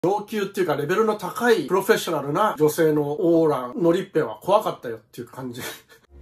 上級っていうかレベルの高いプロフェッショナルな女性のオーラのりっぺは怖かったよっていう感じ。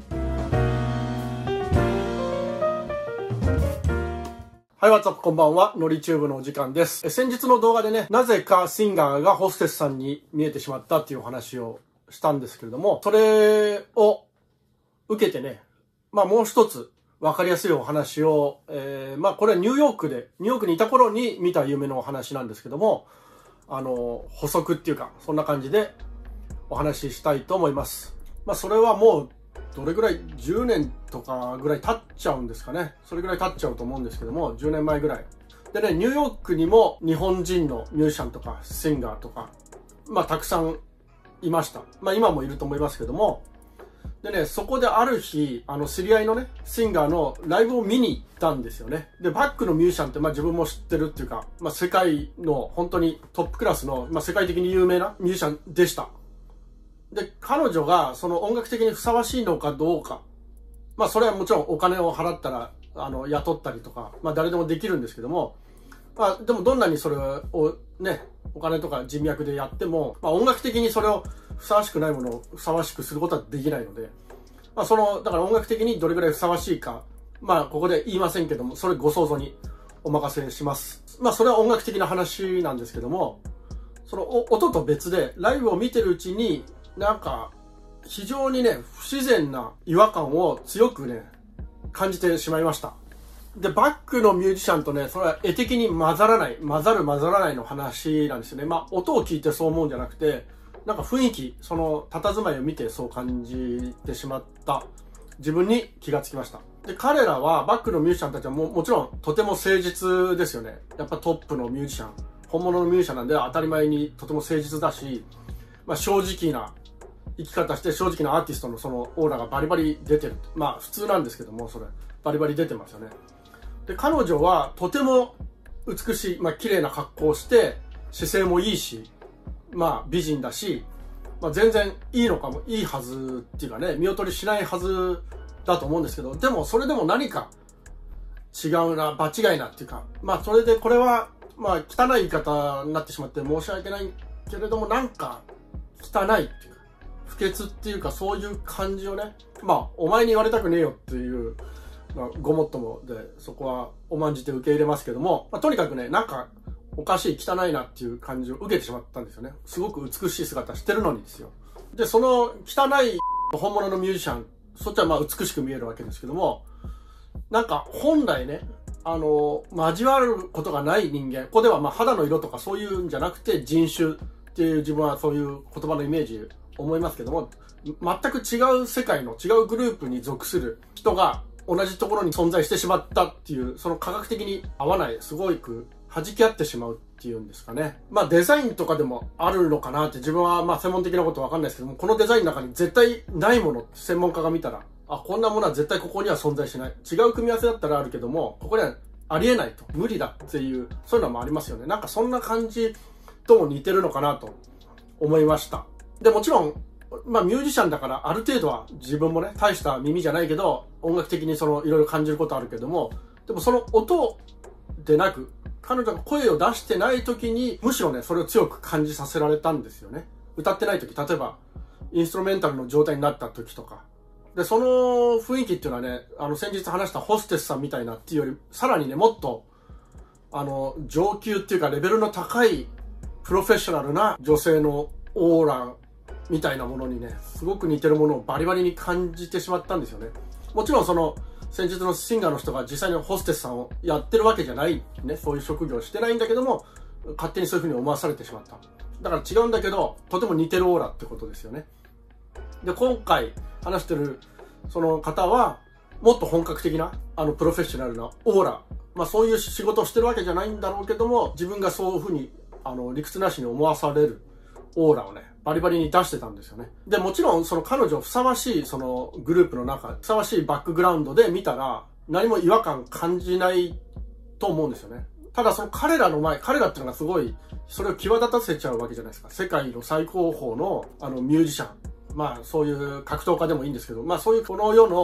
はい、ワッツアップこんばんは。のりチューブのお時間です。先日の動画でね、なぜかシンガーがホステスさんに見えてしまったっていうお話をしたんですけれども、それを受けてね、もう一つわかりやすいお話を、これはニューヨークにいた頃に見た夢のお話なんですけども、補足っていうか、そんな感じでお話ししたいと思います。それはもう、どれぐらい、10年とかぐらい経っちゃうんですかね。それぐらい経っちゃうと思うんですけども、10年前ぐらい。でね、ニューヨークにも日本人のミュージシャンとか、シンガーとか、たくさんいました。今もいると思いますけども、でね、そこである日、知り合いのね、シンガーのライブを見に行ったんですよね。で、バックのミュージシャンって自分も知ってるっていうか、世界の本当にトップクラスの、世界的に有名なミュージシャンでした。で、彼女がその音楽的にふさわしいのかどうか。それはもちろんお金を払ったら、雇ったりとか、誰でもできるんですけども、でもどんなにそれをね、お金とか人脈でやっても、音楽的にそれをふさわしくないものをふさわしくすることはできないので、だから音楽的にどれぐらいふさわしいか、ここで言いませんけども、それご想像にお任せします。それは音楽的な話なんですけども、その音と別で、ライブを見てるうちに、非常にね、不自然な違和感を強くね、感じてしまいました。で、バックのミュージシャンとね、それは絵的に混ざらないの話なんですよね。音を聞いてそう思うんじゃなくて、雰囲気、その佇まいを見てそう感じてしまった自分に気がつきました。で、彼らは、バックのミュージシャンたちはもちろんとても誠実ですよね。やっぱトップのミュージシャン、本物のミュージシャンなんで当たり前にとても誠実だし、正直な生き方して正直なアーティストのそのオーラがバリバリ出てる。普通なんですけども、それ、バリバリ出てますよね。で、彼女はとても美しい、綺麗な格好をして、姿勢もいいし、美人だし、全然いいはずっていうかね、見劣りしないはずだと思うんですけど、でもそれでも何か違うな、場違いなっていうか、それでこれは、汚い言い方になってしまって申し訳ないけれども、汚いっていうか、不潔っていうか、そういう感じをね、お前に言われたくねえよっていう、ごもっともで、そこは甘んじて受け入れますけども、とにかくね、おかしい、汚いなっていう感じを受けてしまったんですよね。すごく美しい姿してるのにですよ。で、その汚い本物のミュージシャン、そっちは美しく見えるわけですけども、本来ね、交わることがない人間、ここでは肌の色とかそういうんじゃなくて人種っていう自分はそういう言葉のイメージ思いますけども、全く違う世界の違うグループに属する人が同じところに存在してしまったっていう、その科学的に合わない、すごく弾き合ってしまうっていうんですかね。デザインとかでもあるのかなって、自分は専門的なことわかんないですけども、このデザインの中に絶対ないものって専門家が見たら、こんなものは絶対ここには存在しない。違う組み合わせだったらあるけども、ここにはありえないと。無理だっていう、そういうのもありますよね。そんな感じとも似てるのかなと思いました。で、もちろん、ミュージシャンだからある程度は自分もね、大した耳じゃないけど、音楽的にいろいろ感じることあるけども、でもその音でなく、彼女が声を出してない時に、むしろね、それを強く感じさせられたんですよね。歌ってない時、例えば、インストゥルメンタルの状態になった時とか。で、その雰囲気っていうのはね、先日話したホステスさんみたいなっていうより、さらにね、もっと、上級っていうかレベルの高い、プロフェッショナルな女性のオーラみたいなものにね、すごく似てるものをバリバリに感じてしまったんですよね。もちろん先日のシンガーの人が実際にホステスさんをやってるわけじゃないね、そういう職業をしてないんだけども、勝手にそういう風に思わされてしまった。だから違うんだけど、とても似てるオーラってことですよね。で、今回話してるその方は、もっと本格的な、プロフェッショナルなオーラ、そういう仕事をしてるわけじゃないんだろうけども、自分がそういう風に、理屈なしに思わされるオーラをね、バリバリに出してたんですよね。で、もちろん彼女ふさわしいそのグループの中、ふさわしいバックグラウンドで見たら何も違和感感じないと思うんですよね。ただ彼らの前、彼らっていうのがすごい、それを際立たせちゃうわけじゃないですか。世界の最高峰のミュージシャン。そういう格闘家でもいいんですけど、そういうこの世の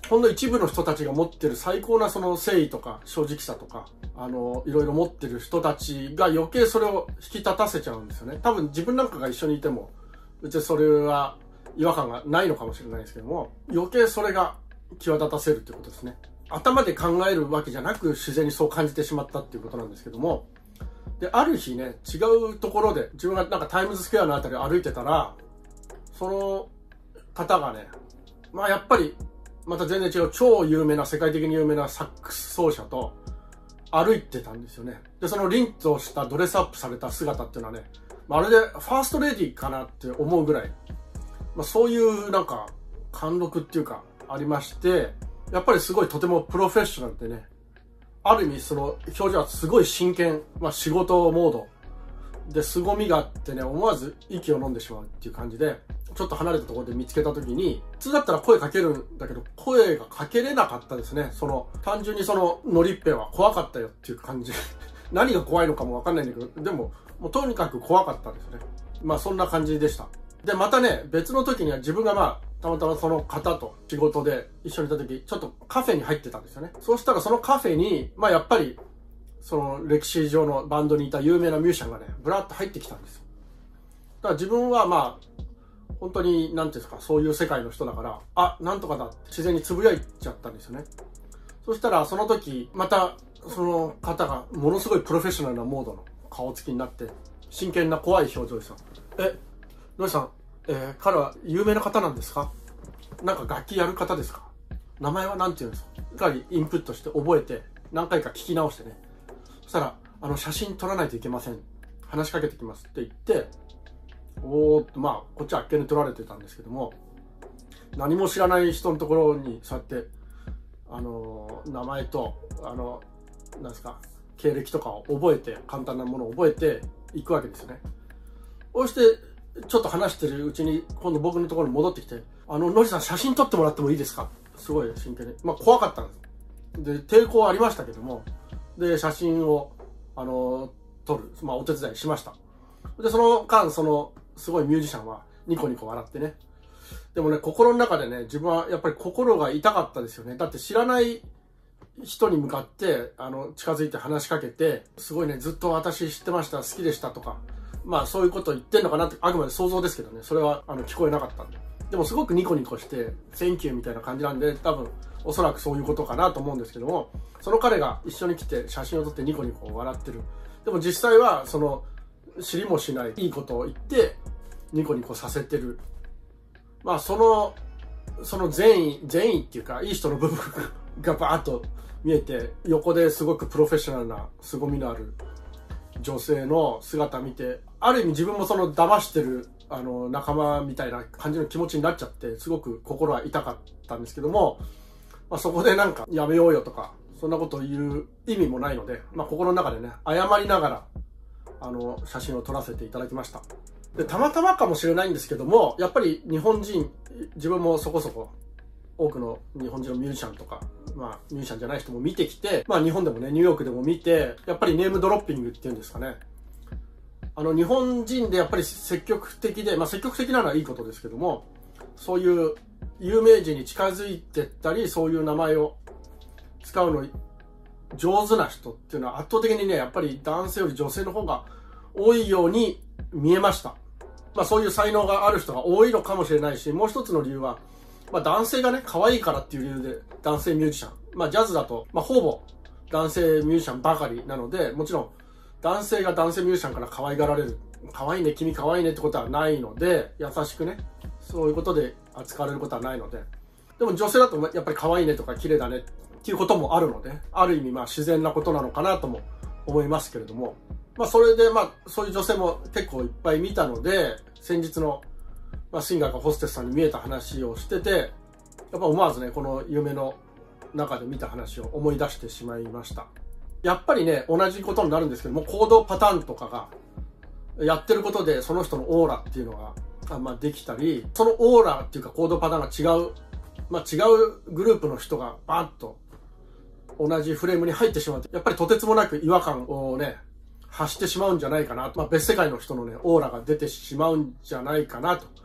ほんの一部の人たちが持ってる最高なその誠意とか正直さとか、いろいろ持ってる人たちが余計それを引き立たせちゃうんですよね。多分自分なんかが一緒にいても、別にそれは違和感がないのかもしれないですけども、余計それが際立たせるっていうことですね。頭で考えるわけじゃなく自然にそう感じてしまったっていうことなんですけども、で、ある日ね、違うところで自分がなんかタイムズスクエアのあたりを歩いてたら、その方がね、まあやっぱりまた全然違う超有名な、世界的に有名なサックス奏者と歩いてたんですよね。で、その凛としたドレスアップされた姿っていうのはね、まるでファーストレディーかなって思うぐらい、まあそういうなんか貫禄っていうかありまして、やっぱりすごいとてもプロフェッショナルでね、ある意味その表情はすごい真剣、まあ仕事モードで凄みがあってね、思わず息を飲んでしまうっていう感じで、ちょっと離れたところで見つけた時に、普通だったら声かけるんだけど、声がかけれなかったですね。単純にノリっぺは怖かったよっていう感じ。何が怖いのかもわかんないんだけど、でも、もうとにかく怖かったですね。まあそんな感じでした。で、またね、別の時には自分がまあ、たまたまその方と仕事で一緒にいた時、ちょっとカフェに入ってたんですよね。そうしたらそのカフェに、まあやっぱり、その歴史上のバンドにいた有名なミュージシャンがね、ブラッと入ってきたんですよ。だから自分はまあ、本当に、なんていうんですか、そういう世界の人だから、あ、なんとかだって自然につぶやいちゃったんですよね。そしたら、その時、また、その方がものすごいプロフェッショナルなモードの顔つきになって、真剣な怖い表情ですよ。ノリさん、彼は有名な方なんですか？なんか楽器やる方ですか？名前はなんて言うんですか？しっかりインプットして覚えて、何回か聞き直してね。そしたら、写真撮らないといけません。話しかけてきますって言って、おーっと、まあ、こっちはあっけに取られてたんですけども、何も知らない人のところに、そうやって、名前と、なんですか、経歴とかを覚えて、簡単なものを覚えていくわけですよね。そして、ちょっと話してるうちに、今度僕のところに戻ってきて、ノリさん写真撮ってもらってもいいですか？すごい真剣に。まあ、怖かったんです。で、抵抗ありましたけども、で、写真を、撮る、まあ、お手伝いしました。で、その間、すごいミュージシャンはニコニコ笑ってね。でもね、心の中でね、自分はやっぱり心が痛かったですよね。だって知らない人に向かって、近づいて話しかけて、すごいね、ずっと私知ってました、好きでしたとか、まあそういうこと言ってんのかなって、あくまで想像ですけどね、それは聞こえなかったんで。でもすごくニコニコして、センキューみたいな感じなんで、多分、おそらくそういうことかなと思うんですけども、その彼が一緒に来て写真を撮ってニコニコ笑ってる。でも実際は、知りもしないいいことを言ってニコニコさせてる。まあその善意っていうかいい人の部分がバーッと見えて、横ですごくプロフェッショナルな凄みのある女性の姿を見て、ある意味自分も騙してる仲間みたいな感じの気持ちになっちゃって、すごく心は痛かったんですけども、まあ、そこでなんかやめようよとかそんなことを言う意味もないので、まあ、心の中でね謝りながら写真を撮らせていただきました。で、たまたまかもしれないんですけども、やっぱり日本人、自分もそこそこ多くの日本人のミュージシャンとか、まあミュージシャンじゃない人も見てきて、まあ日本でもね、ニューヨークでも見て、やっぱりネームドロッピングっていうんですかね。日本人でやっぱり積極的で、まあ積極的なのはいいことですけども、そういう有名人に近づいてったり、そういう名前を使うの上手な人っていうのは圧倒的にね、やっぱり男性より女性の方が多いように見えました。まあそういう才能がある人が多いのかもしれないし、もう一つの理由は、まあ男性がね、可愛いからっていう理由で男性ミュージシャン。まあジャズだと、まあほぼ男性ミュージシャンばかりなので、もちろん男性が男性ミュージシャンから可愛がられる。可愛いね、君可愛いねってことはないので、優しくね、そういうことで扱われることはないので。でも女性だとやっぱり可愛いねとか綺麗だねっていうこともあるので、ある意味まあ自然なことなのかなとも思いますけれども、まあそれでまあそういう女性も結構いっぱい見たので、先日のシンガーがホステスさんに見えた話をしてて、やっぱ思わずね、この夢の中で見た話を思い出してしまいました。やっぱりね、同じことになるんですけども、行動パターンとかがやってることでその人のオーラっていうのがまあできたり、そのオーラっていうか行動パターンが違う、まあ違うグループの人がバーッと同じフレームに入ってしまうと、やっぱりとてつもなく違和感をね、発してしまうんじゃないかなと。まあ別世界の人のね、オーラが出てしまうんじゃないかなと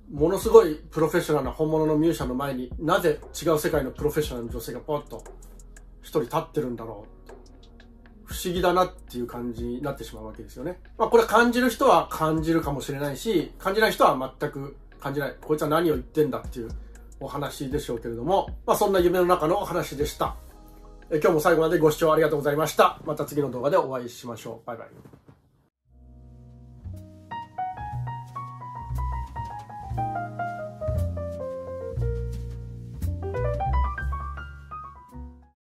ものすごいプロフェッショナルな本物のミュージシャンの前になぜ違う世界のプロフェッショナルの女性がポッと一人立ってるんだろう。不思議だなっていう感じになってしまうわけですよね。まあこれ感じる人は感じるかもしれないし、感じない人は全く感じない。こいつは何を言ってんだっていうお話でしょうけれども、まあそんな夢の中のお話でした。今日も最後までご視聴ありがとうございました。また次の動画でお会いしましょう。バイバイ。